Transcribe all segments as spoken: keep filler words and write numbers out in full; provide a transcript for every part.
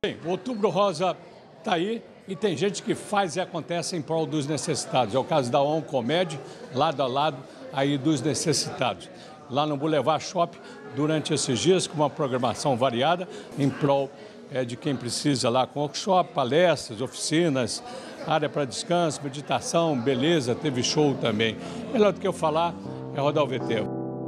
O Outubro Rosa está aí e tem gente que faz e acontece em prol dos necessitados. É o caso da Oncomed, lado a lado aí dos necessitados. Lá no Boulevard Shopping, durante esses dias, com uma programação variada, em prol é, de quem precisa lá, com workshop, palestras, oficinas, área para descanso, meditação, beleza, teve show também. Melhor do que eu falar é rodar o V T.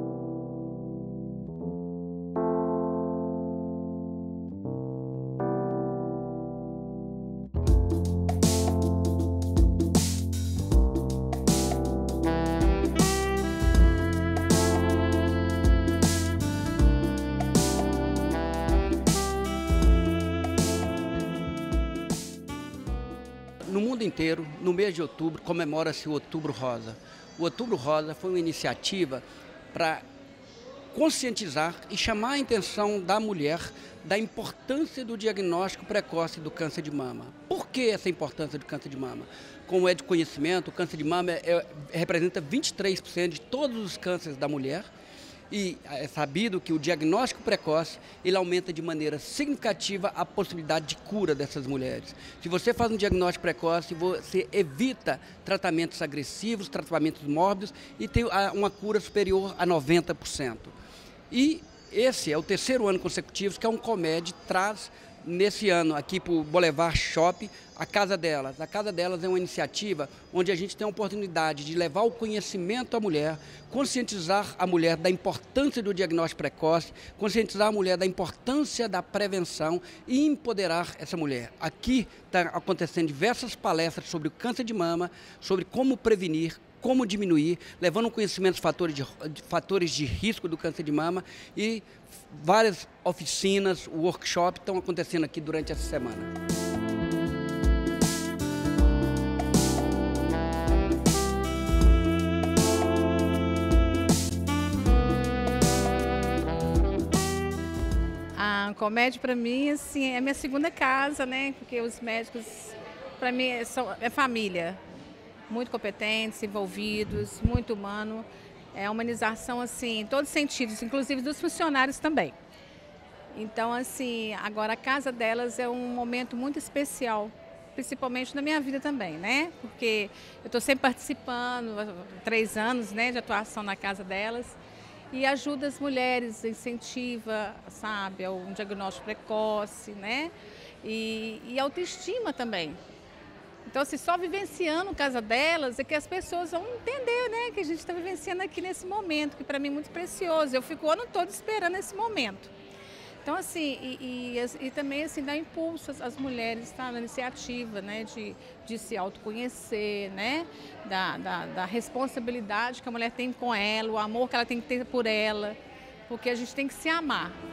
No mundo inteiro, no mês de outubro, comemora-se o Outubro Rosa. O Outubro Rosa foi uma iniciativa para conscientizar e chamar a atenção da mulher da importância do diagnóstico precoce do câncer de mama. Por que essa importância do câncer de mama? Como é de conhecimento, o câncer de mama é, é, representa vinte e três por cento de todos os cânceres da mulher. E é sabido que o diagnóstico precoce, ele aumenta de maneira significativa a possibilidade de cura dessas mulheres. Se você faz um diagnóstico precoce, você evita tratamentos agressivos, tratamentos mórbidos e tem uma cura superior a noventa por cento. E esse é o terceiro ano consecutivo que a Oncomed traz nesse ano aqui para o Boulevard Shopping, a Casa Delas. A Casa Delas é uma iniciativa onde a gente tem a oportunidade de levar o conhecimento à mulher, conscientizar a mulher da importância do diagnóstico precoce, conscientizar a mulher da importância da prevenção e empoderar essa mulher. Aqui está acontecendo diversas palestras sobre o câncer de mama, sobre como prevenir, como diminuir, levando conhecimento de fatores de, de fatores de risco do câncer de mama e várias oficinas, workshops estão acontecendo aqui durante essa semana. A Oncomed, para mim, assim, é minha segunda casa, né? Porque os médicos, para mim, são, é família. Muito competentes, envolvidos, muito humano. É a humanização, assim, em todos os sentidos, inclusive dos funcionários também. Então, assim, agora a Casa Delas é um momento muito especial, principalmente na minha vida também, né? Porque eu estou sempre participando, há três anos, né, de atuação na Casa Delas, e ajuda as mulheres, incentiva, sabe, ao diagnóstico precoce, né? E, e autoestima também. Então, assim, só vivenciando Casa Delas é que as pessoas vão entender, né, que a gente está vivenciando aqui nesse momento, que para mim é muito precioso. Eu fico o ano todo esperando esse momento. Então, assim, e, e, e também, assim, dá impulso às mulheres, tá, na iniciativa, né, de, de se autoconhecer, né, da, da, da responsabilidade que a mulher tem com ela, o amor que ela tem que ter por ela, porque a gente tem que se amar.